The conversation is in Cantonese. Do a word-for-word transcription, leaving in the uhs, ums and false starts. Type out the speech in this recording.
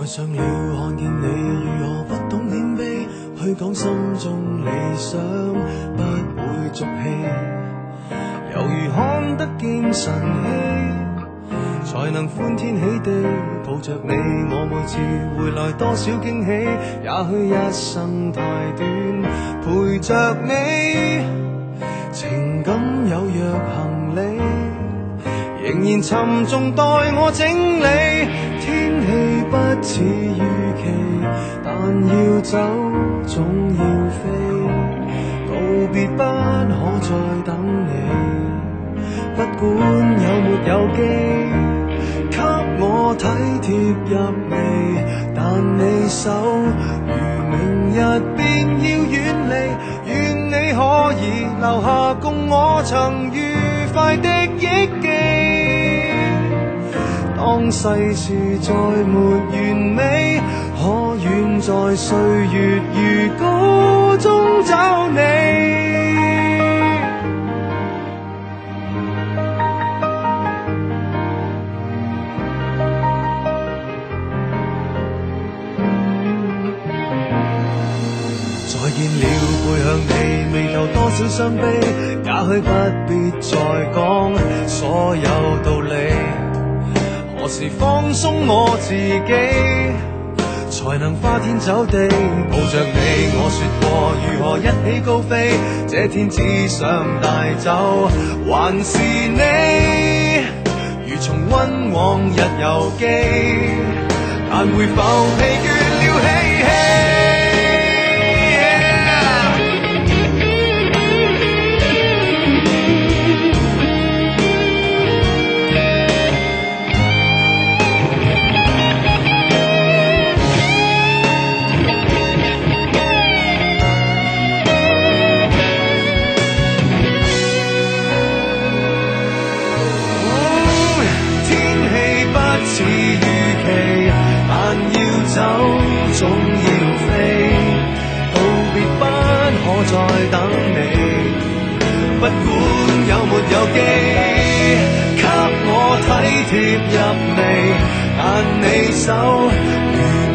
上了看見你如何不懂謙卑，去講心中理想不會俗氣，猶如看得見晨曦，才能歡天喜地抱着你。我每次回來多少驚喜，也許一生太短，陪着你，情感有若行李，仍然沉重待我整理。天氣不似預期，但要走總要飛，告別不可再等你，不管有沒有機，給我體貼入微，但你手如明日便要遠離，願你可以留下共我曾愉快的憶記。當世事再沒完美，可願在歲月如歌中找你。再見了，背向你，眉頭多少傷悲，也許不必再講所有道理。何時放鬆我自己，才能花天酒地抱着你？我說過如何一起高飛，這天只想帶走還是你，如重溫往日遊記，但會否疲倦了嬉戲？似預期，但要走總要飛，道別不可再等你，不管有沒有機，給我體貼入微，但你手如